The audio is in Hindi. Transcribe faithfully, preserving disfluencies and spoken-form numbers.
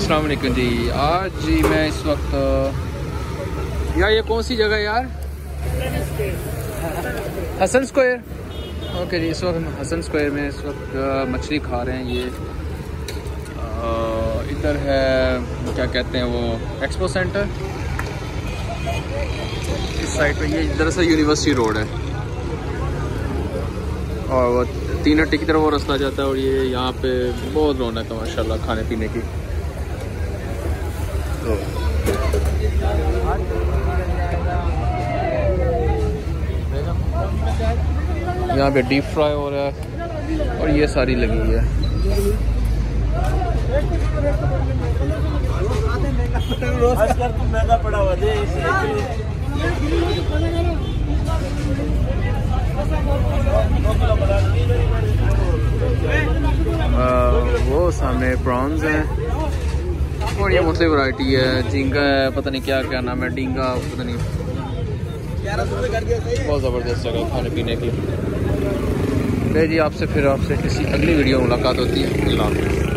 अस्सलाम वालेकुम जी। आज जी मैं इस वक्त यार ये कौन सी जगह है यार? हसन स्क्वायर। ओके जी, इस वक्त हम हसन स्क्वायर में इस वक्त मछली खा रहे हैं। ये इधर है क्या कहते हैं वो एक्सपो सेंटर, इस साइड पे। ये दरअसल यूनिवर्सिटी रोड है और वो तीन हट्टी की तरफ वो रास्ता जाता है। और ये यहाँ पे बहुत रौनक है माशाल्लाह खाने पीने की। तो यहाँ पे डीप फ्राई हो रहा है और ये सारी लगी हुई है। आ, वो सामने प्रॉन्स हैं और ये मुख्तलिफ वैरायटी है। झींगा है, पता नहीं क्या क्या नाम है, डींगा पता नहीं। बहुत ज़बरदस्त जगह खाने पीने की। जी आपसे फिर आपसे किसी अगली वीडियो में मुलाकात होती है। अल्लाह हाफ़िज़।